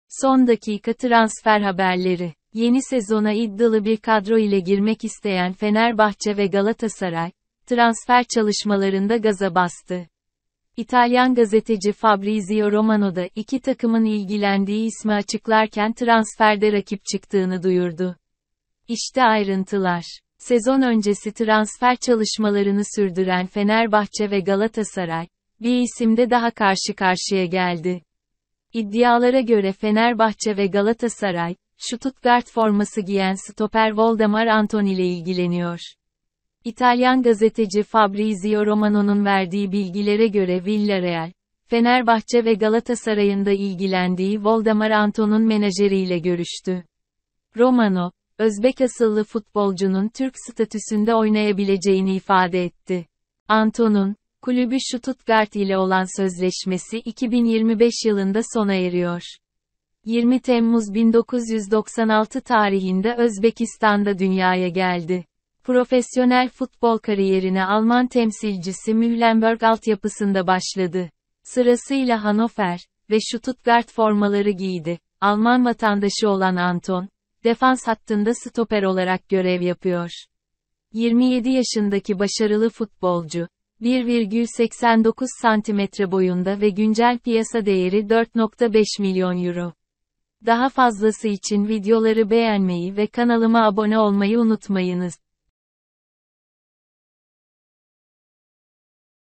Son dakika transfer haberleri. Yeni sezona iddialı bir kadro ile girmek isteyen Fenerbahçe ve Galatasaray, transfer çalışmalarında gaza bastı. İtalyan gazeteci Fabrizio Romano da iki takımın ilgilendiği ismi açıklarken transferde rakip çıktığını duyurdu. İşte ayrıntılar. Sezon öncesi transfer çalışmalarını sürdüren Fenerbahçe ve Galatasaray, bir isimde daha karşı karşıya geldi. İddialara göre Fenerbahçe ve Galatasaray, Stuttgart forması giyen stoper Waldemar Anton ile ilgileniyor. İtalyan gazeteci Fabrizio Romano'nun verdiği bilgilere göre Villarreal, Fenerbahçe ve Galatasaray'ın da ilgilendiği Waldemar Anton'un menajeriyle görüştü. Romano, Özbek asıllı futbolcunun Türk statüsünde oynayabileceğini ifade etti. Anton'un, kulübü Stuttgart ile olan sözleşmesi 2025 yılında sona eriyor. 20 Temmuz 1996 tarihinde Özbekistan'da dünyaya geldi. Profesyonel futbol kariyerine Alman temsilcisi Mühlenberg altyapısında başladı. Sırasıyla Hannover ve Stuttgart formaları giydi. Alman vatandaşı olan Anton, defans hattında stoper olarak görev yapıyor. 27 yaşındaki başarılı futbolcu, 1,89 cm boyunda ve güncel piyasa değeri 4,5 milyon euro. Daha fazlası için videoları beğenmeyi ve kanalıma abone olmayı unutmayınız.